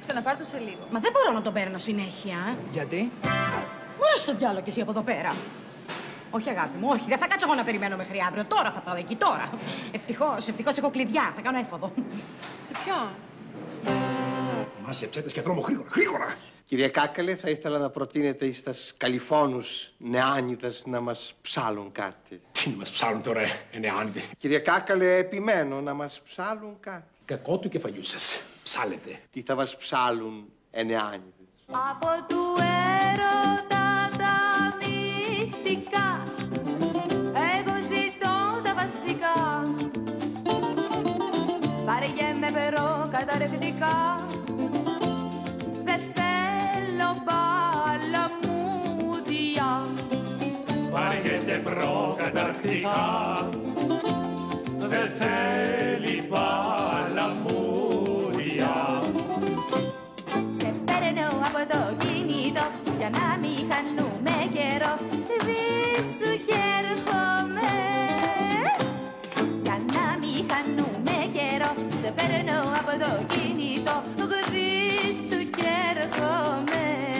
Ξαναπάρ' το σε λίγο. Μα δεν μπορώ να τον παίρνω συνέχεια. Γιατί? Μωρά στο διάλογο κι εσύ από εδώ πέρα. Όχι, αγάπη μου, όχι. Δεν θα κάτσω εγώ να περιμένω μέχρι αύριο. Τώρα θα πάω εκεί, τώρα. Ευτυχώς έχω κλειδιά. Θα κάνω έφοδο. Σε ποιον? Μάσεψέ και δρόμο γρήγορα, γρήγορα. Κύριε Κάκαλε, θα ήθελα να προτείνετε εις τας καλυφώνους νεάνιτας να μας ψάλουν κάτι. Τι να μας ψάλουν τώρα, νεάνιτες. Κύριε Κάκαλε, επιμένω να μας ψάλουν κάτι. Κακό του κεφαλιού σας. Ψάλετε. Τι θα μας ψάλουν, νεάνιτες? Από του έρωτα τα μυστικά, εγώ ζητώ τα βασικά. Βαριέμαι προκαταρκτικά, δεν θέλω παλαμούδια. Βαριέμαι προκαταρκτικά, δεν θέλει παλαμούδια. Σε παίρνω από το κινητό για να μην χάνουμε καιρό, δίσου κι έρχομαι. Για να μην χάνουμε καιρό, σε παίρνω από το κινητό, δίσου κι έρχομαι.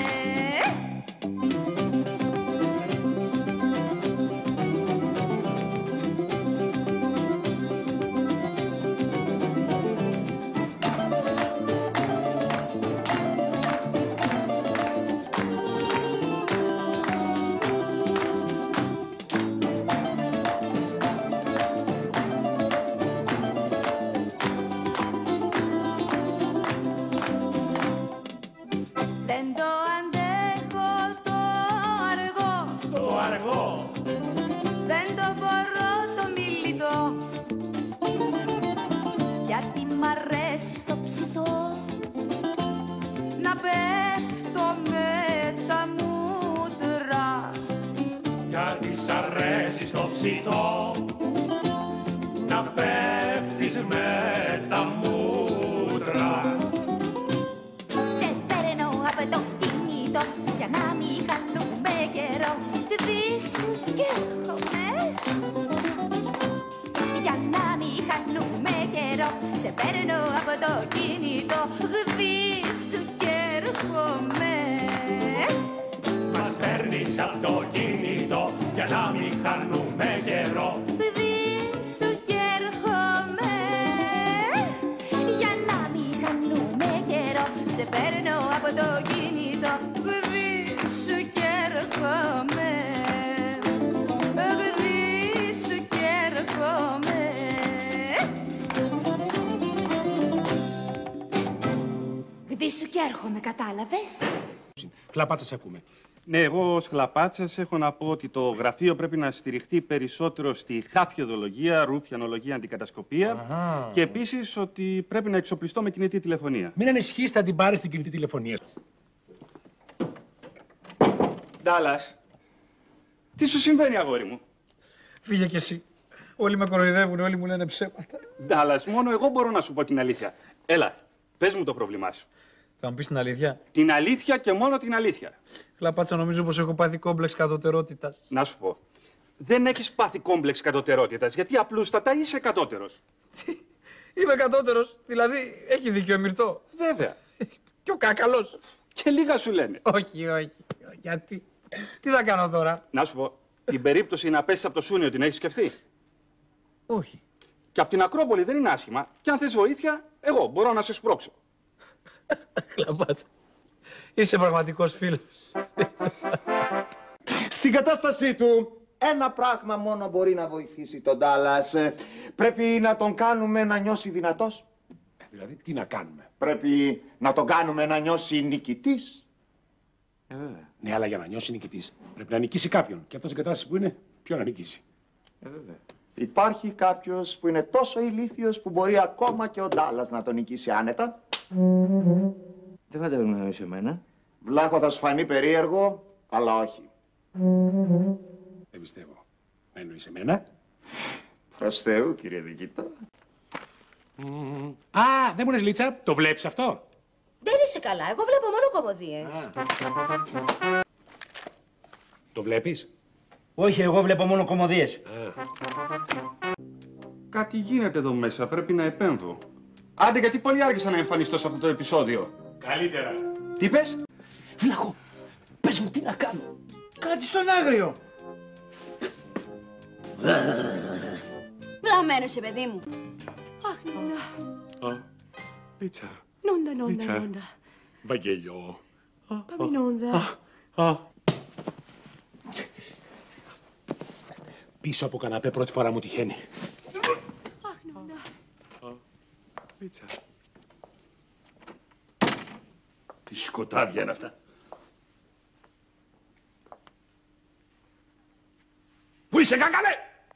Δεν το αντέχω το αργό, Το αργό, δεν το μπορώ το μιλητό, γιατί μ' αρέσει στο ψητό να πέφτω με τα μούτρα. γιατί σ' αρέσει στο ψητό να πέφτεις με τα μούτρα. Σε παίρνω από το κινητό για να μην χάνουμε καιρό, δίσου κι έρχομαι. Για να μην χάνουμε καιρό, σε παίρνω από το κινητό, δίσου κι έρχομαι. Μας παίρνεις απ' το κινητό για να μην χάνουμε καιρό. Δίσου κι έρχομαι. Για να μην χάνουμε καιρό, σε παίρνω από το κινητό, δίσου κι έρχομαι. Δίσου κι έρχομαι. Δίσου κι έρχομαι, κατάλαβες? Χλαπάτσα, σε ακούμε. Ναι, εγώ ως Χλαπάτσας έχω να πω ότι το γραφείο πρέπει να στηριχτεί περισσότερο στη χαφιοδολογία, ρουφιανολογία, αντικατασκοπία και επίσης ότι πρέπει να εξοπλιστώ με κινητή τηλεφωνία. Μην ανησυχείς, θα την πάρεις στην κινητή τηλεφωνία. Ντάλλας, τι σου συμβαίνει, αγόρι μου? Φύγε κι εσύ. Όλοι με κοροϊδεύουν, όλοι μου λένε ψέματα. Ντάλλας, μόνο εγώ μπορώ να σου πω την αλήθεια. Έλα, πες μου το πρόβλημά σου. Θα μου πεις την αλήθεια? Την αλήθεια και μόνο την αλήθεια. Χλαπάτσα, νομίζω πως έχω πάθει κόμπλεξ κατωτερότητας. Να σου πω, δεν έχεις πάθει κόμπλεξ κατωτερότητας, γιατί απλούστατα είσαι κατώτερος. Είμαι κατώτερος, δηλαδή έχει δίκιο Μυρτώ. Βέβαια. Και ο Κάκαλος. Και λίγα σου λένε. Όχι, όχι. Γιατί? Τι θα κάνω τώρα? Να σου πω, την περίπτωση να πέσεις από το Σούνιο την έχεις σκεφτεί? Όχι. Και από την Ακρόπολη δεν είναι άσχημα. Και αν θες βοήθεια, εγώ μπορώ να σε σπρώξω. Χλαπάτσα, είσαι πραγματικός φίλος. Στην κατάστασή του, ένα πράγμα μόνο μπορεί να βοηθήσει τον Ντάλλας. Πρέπει να τον κάνουμε να νιώσει δυνατός. Δηλαδή, τι να κάνουμε? Πρέπει να τον κάνουμε να νιώσει νικητής. Ναι, αλλά για να νιώσει νικητής πρέπει να νικήσει κάποιον. Και αυτός στην κατάσταση που είναι, ποιο να νικήσει? Βέβαια. Υπάρχει κάποιος που είναι τόσο ηλίθιος που μπορεί ακόμα και ο Ντάλλας να τον νικήσει άνετα. Δεν φαντάζομαι να εννοείς εμένα. Βλάχο, θα σου φανεί περίεργο, αλλά όχι. Δεν πιστεύω. Να εννοείς εμένα? Προς Θεού, κύριε Δικητά. Α, δεν μου λες, Λίτσα, το βλέπεις αυτό? Δεν είσαι καλά. Εγώ βλέπω μόνο κομμωδίες. Το βλέπεις? Όχι, εγώ βλέπω μόνο κομμωδίες. Κάτι γίνεται εδώ μέσα, πρέπει να επέμβω. Άντε, γιατί πολύ άργησα να εμφανιστώ σε αυτό το επεισόδιο. Καλύτερα. Τι πες? Βλάχο, πες μου τι να κάνω. Κάτι στον άγριο. Βλαμμένος είσαι, παιδί μου. Αχ, νόνα. Λίτσα. Νόντα. Βαγγέλιο. Πάμε νόντα. Πίσω από καναπέ πρώτη φορά μου τυχαίνει. Αχ, νόνα. Λίτσα. Τι σκοτάδια είναι αυτά. Πού είσαι, κακαλέ!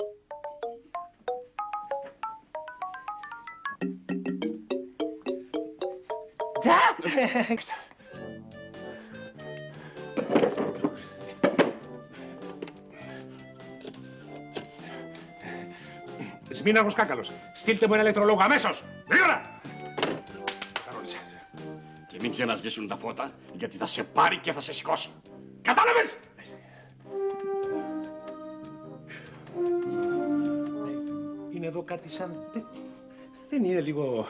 Σμήναρχος Κάκαλος, στείλτε μου ένα ηλεκτρολόγο αμέσως! Γρήγορα! Καρόλησε. Και μην ξανασβήσουν τα φώτα, γιατί θα σε πάρει και θα σε σηκώσει. Κατάλαβες! Είναι εδώ κάτι σαν... Δεν είναι λίγο...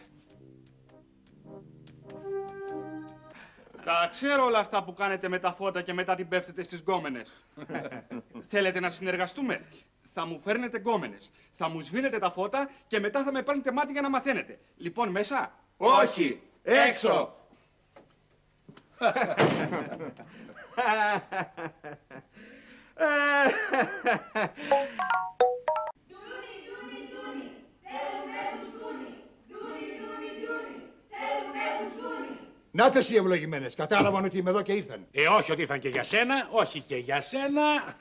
Τα ξέρω όλα αυτά που κάνετε με τα φώτα και μετά την πέφτετε στις γκόμενες. Θέλετε να συνεργαστούμε? Θα μου φέρνετε γκόμενες. Θα μου σβήνετε τα φώτα και μετά θα με παίρνετε μάτι για να μαθαίνετε. Λοιπόν, μέσα. Όχι, έξω. Νάτες οι ευλογημένες. Κατάλαβαν ότι είμαι εδώ και ήρθαν. Όχι ότι ήρθαν και για σένα, όχι και για σένα.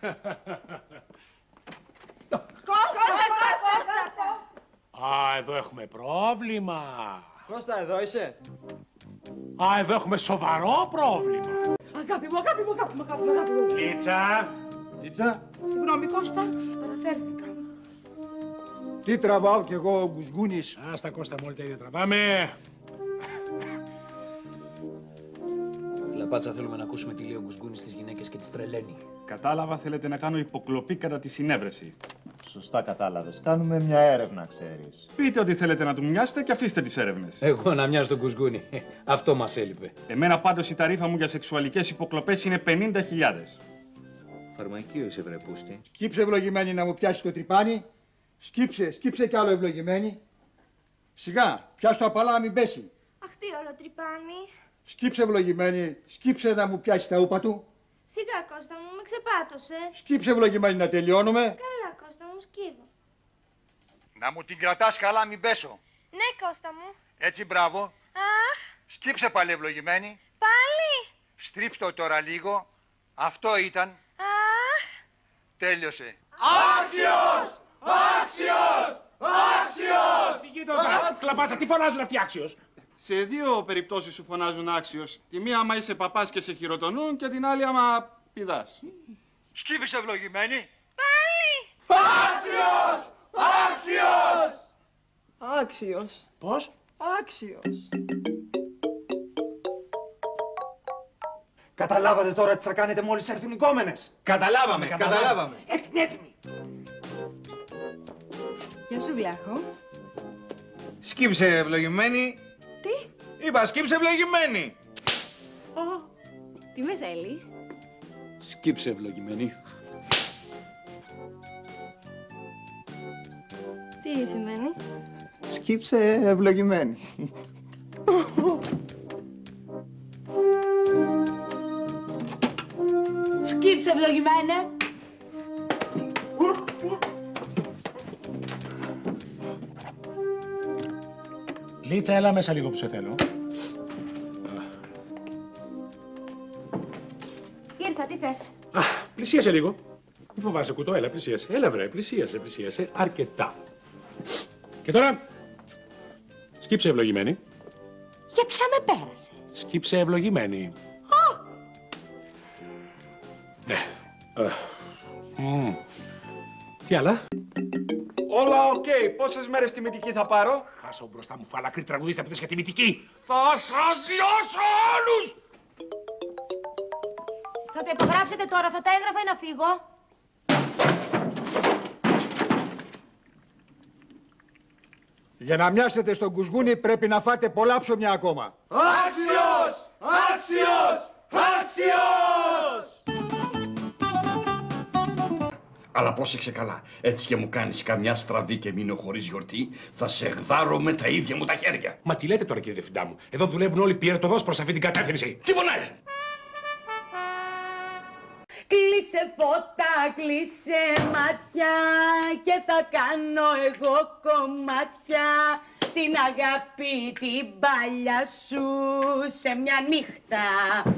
Α, εδώ έχουμε πρόβλημα. Κώστα, εδώ είσαι. Α, εδώ έχουμε σοβαρό πρόβλημα. Αγάπη μου. Λίτσα. Λίτσα, Συγγνώμη, Κώστα, παραφέρθηκα. τι τραβάω κι εγώ ο Γκουσγούνης. Άστα Κώστα, μόλι τα ίδια τραβάμε. Λαπάτσα, θέλουμε να ακούσουμε τι λέει ο Γκουσγούνης στις γυναίκες και τις τρελαίνει. Κατάλαβα, θέλετε να κάνω υποκλοπή κατά τη συνέβρεση. Σωστά κατάλαβες. Κάνουμε μια έρευνα, ξέρεις. Πείτε ότι θέλετε να του μοιάσετε και αφήστε τις έρευνες. Εγώ να μοιάζω τον Γκουσγούνη. Αυτό μας έλειπε. Εμένα πάντως η ταρίφα μου για σεξουαλικές υποκλοπές είναι 50.000. Φαρμακείο είσαι, βρε πούστη. Σκύψε ευλογημένη να μου πιάσει το τρυπάνι. Σκύψε κι άλλο ευλογημένη. Σιγά, πιάσ' το απαλά, μην πέσει. Αχ, τι ωραίο τρυπάνι. Σκύψε ευλογημένη, σκύψε να μου πιάσει τα ούπα του. Σιγά, Κώστα μου, με ξεπάτωσες. Σκύψε ευλογημένη να τελειώνουμε. Καλά, Κώστα μου, σκύβω. Να μου την κρατάς καλά, μην πέσω. Ναι, Κώστα μου. Έτσι, μπράβο. Αχ, Σκύψε πάλι ευλογημένη. πάλι. Στρίψτε το τώρα λίγο. Αυτό ήταν. Αχ. Τέλειωσε. Άξιος! Άξιος! Άξιος! Τι γίνεται τώρα, Κλαπάτσα, τι φωνάζουν αυτοί άξιος. Σε δύο περιπτώσεις σου φωνάζουν άξιος. Τη μία άμα είσαι παπάς και σε χειροτονούν και την άλλη άμα πηδάς. Σκύψε ευλογημένη. Πάλι. Άξιος! Άξιος! Άξιος. Πώς? Άξιος. Καταλάβατε τώρα τι θα κάνετε μόλις έρθουν οι κόμενες. Καταλάβαμε. Έτοιμη. Γεια σου, Βλάχο. Σκύψε ευλογημένη. Τι? Είπα σκύψε ευλογημένη. Τι με θέλεις? Σκύψε ευλογημένη. Τι σημαίνει? Σκύψε ευλογημένη. Σκύψε ευλογημένε. Λίτσα, έλα μέσα λίγο που σε θέλω. Ήρθα, τι θες? Α, πλησίασε λίγο. Μη φοβάσαι κουτό, έλα, πλησίασε. Έλα βρε, πλησίασε αρκετά. Και τώρα, σκύψε ευλογημένη. Για ποια με πέρασες? Σκύψε ευλογημένη. Ναι. Τι άλλα? Όλα οκ. Πόσες μέρες τιμητική θα πάρω? Χάσω μπροστά μου φαλακρή τραγουδίστα που θες και τιμητική. Θα σας λιώσω όλους! Θα τα υπογράψετε τώρα αυτά τα έγγραφα ή να φύγω? Για να μοιάσετε στον κουσγούνι πρέπει να φάτε πολλά ψωμιά ακόμα. Άξιος! Άξιος! Άξιος! Αλλά πρόσεξε καλά, έτσι και μου κάνεις καμιά στραβή και μείνω χωρίς γιορτή, θα σε γδάρω με τα ίδια μου τα χέρια. Μα τι λέτε τώρα, κύριε Διευθυντά μου? Εδώ δουλεύουν όλοι πυρετοδός προς αυτή την κατεύθυνση. Τι φωνάζεις? Κλείσε φώτα, κλείσε μάτια και θα κάνω εγώ κομμάτια την αγάπη την παλιά σου σε μια νύχτα.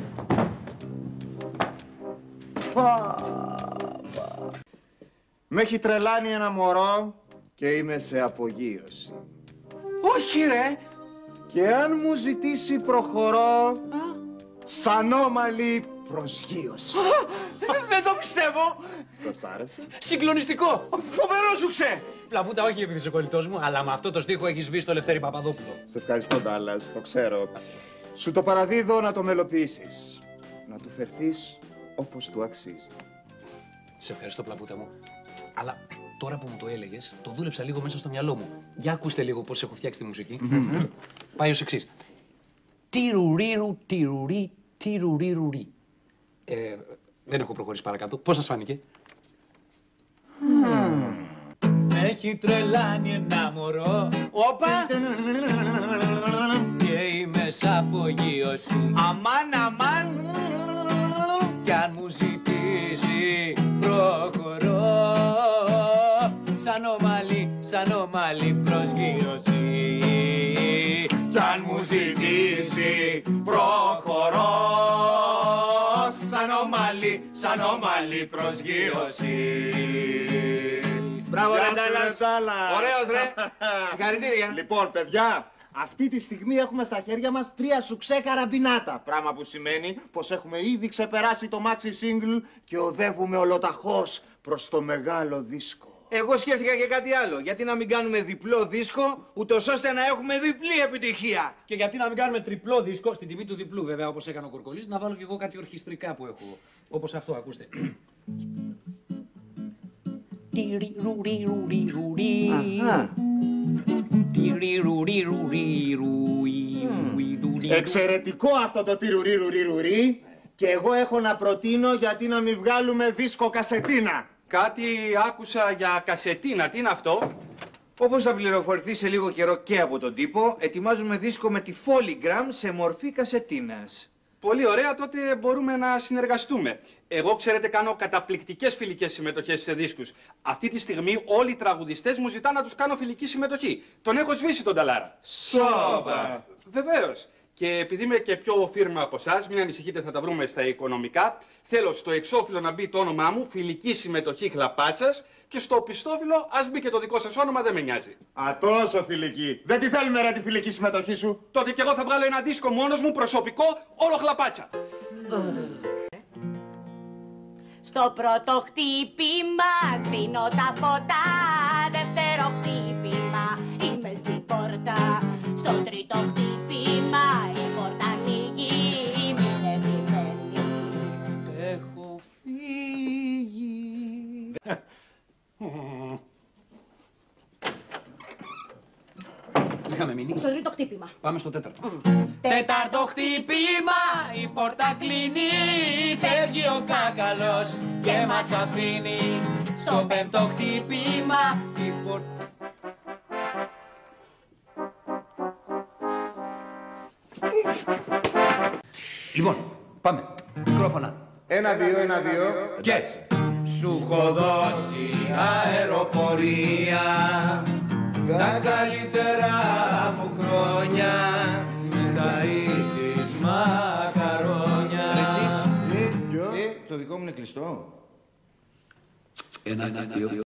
Με έχει τρελάνει ένα μωρό και είμαι σε απογείωση. Όχι ρε! Και αν μου ζητήσει προχωρώ, σανόμαλη προσγείωση. Δεν το πιστεύω! Σας άρεσε? Συγκλονιστικό! Φοβερό σου ξέ! Πλαβούτα, όχι επειδή είσαι κολλητός μου, αλλά με αυτό το στίχο έχεις βγει στο Λευτέρη Παπαδόπουλο. Σε ευχαριστώ, Ντάλλας, το ξέρω. Σου το παραδίδω να το μελοποιήσεις. Να του φερθείς όπως του αξίζει. Σε ευχαριστώ, Πλαβούτα μου. Αλλά τώρα που μου το έλεγες, το δούλεψα λίγο μέσα στο μυαλό μου. Για ακούστε λίγο πώς έχω φτιάξει τη μουσική. Πάει ως εξής. Τιρουρίρου, τιρουρί, τιρουρίρουρί. Δεν έχω προχωρήσει παρακάτω. Πώς σας φάνηκε? Έχει τρελάνει ένα μωρό. Όπα! Και είμαι σ' απογείωση. Αμάν, αμάν! Κι αν μου ζητήσει προχωρώ σαν ομαλή προσγείωση. Κι αν μου ζητήσει προχωρώ σαν ομαλή προσγείωση. Μπράβο ρε Ντάλλας! Ωραίος ρε! Συγχαρητήρια! Λοιπόν, παιδιά, αυτή τη στιγμή έχουμε στα χέρια μας 3 σουξέ καραμπινάτα. Πράγμα που σημαίνει πως έχουμε ήδη ξεπεράσει το maxi single και οδεύουμε ολοταχώς προς το μεγάλο δίσκο. Εγώ σκέφτηκα και κάτι άλλο. Γιατί να μην κάνουμε διπλό δίσκο, ούτως ώστε να έχουμε διπλή επιτυχία. Και γιατί να μην κάνουμε τριπλό δίσκο, στην τιμή του διπλού βέβαια, όπως έκανε ο Κορκολής, να βάλω κι εγώ κάτι ορχιστρικά που έχω. Όπως αυτό, ακούστε. Εξαιρετικό αυτό το τιρουρίρουρίρουρί. Και εγώ έχω να προτείνω γιατί να μην βγάλουμε δίσκο κασετίνα. Κάτι άκουσα για κασετίνα. Τι είναι αυτό? Όπως θα πληροφορηθεί σε λίγο καιρό και από τον τύπο, ετοιμάζουμε δίσκο με τη Polygram σε μορφή κασετίνας. Πολύ ωραία, τότε μπορούμε να συνεργαστούμε. Εγώ, ξέρετε, κάνω καταπληκτικές φιλικές συμμετοχές σε δίσκους. Αυτή τη στιγμή όλοι οι τραγουδιστές μου ζητάνε να τους κάνω φιλική συμμετοχή. Τον έχω σβήσει τον Νταλάρα. Σόπα! Βεβαίως. Και επειδή είμαι και πιο φίρμα από εσάς, μην ανησυχείτε, θα τα βρούμε στα οικονομικά. Θέλω στο εξώφυλλο να μπει το όνομά μου, φιλική συμμετοχή Χλαπάτσας, και στο πιστόφυλλο ας μπει και το δικό σας όνομα, δεν με νοιάζει. Α, τόσο φιλική. Δεν τη θέλουμε ρε τη φιλική συμμετοχή σου. Τότε κι εγώ θα βγάλω ένα δίσκο μόνος μου, προσωπικό, όλο Χλαπάτσα. Στο πρώτο χτύπημα σβήνω τα φώτα. Δεύτερο χτύπημα είμαι στην πόρτα. Στο τρίτο χτύπημα η πόρτα ανοίγει. Μην επιμένεις. Έχω φύγει. Είχαμε μείνει. Στο τρίτο χτύπημα. Πάμε στο τέταρτο. Τέταρτο χτύπημα, η πόρτα κλείνει. Φεύγει ο κάκαλος και μας αφήνει. Στο πέμπτο χτύπημα, η πόρτα... Λοιπόν, πάμε. Μικρόφωνα. 1, 2, 1, 2. Και έτσι. Σου έχω δώσει αεροπορία τα καλύτερα μου χρόνια. Ταΐσεις μακαρόνια. Εσείς. Το δικό μου είναι κλειστό. 1, 2.